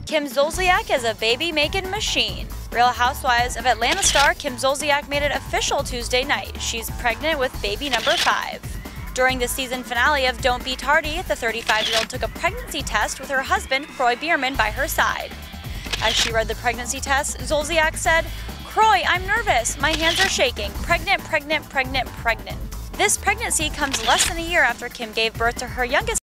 Kim Zolciak is a baby-making machine. Real Housewives of Atlanta star Kim Zolciak made it official Tuesday night. She's pregnant with baby number 5. During the season finale of Don't Be Tardy, the 35-year-old took a pregnancy test with her husband, Kroy Biermann, by her side. As she read the pregnancy test, Zolciak said, "Kroy, I'm nervous. My hands are shaking. Pregnant, pregnant, pregnant, pregnant." This pregnancy comes less than a year after Kim gave birth to her youngest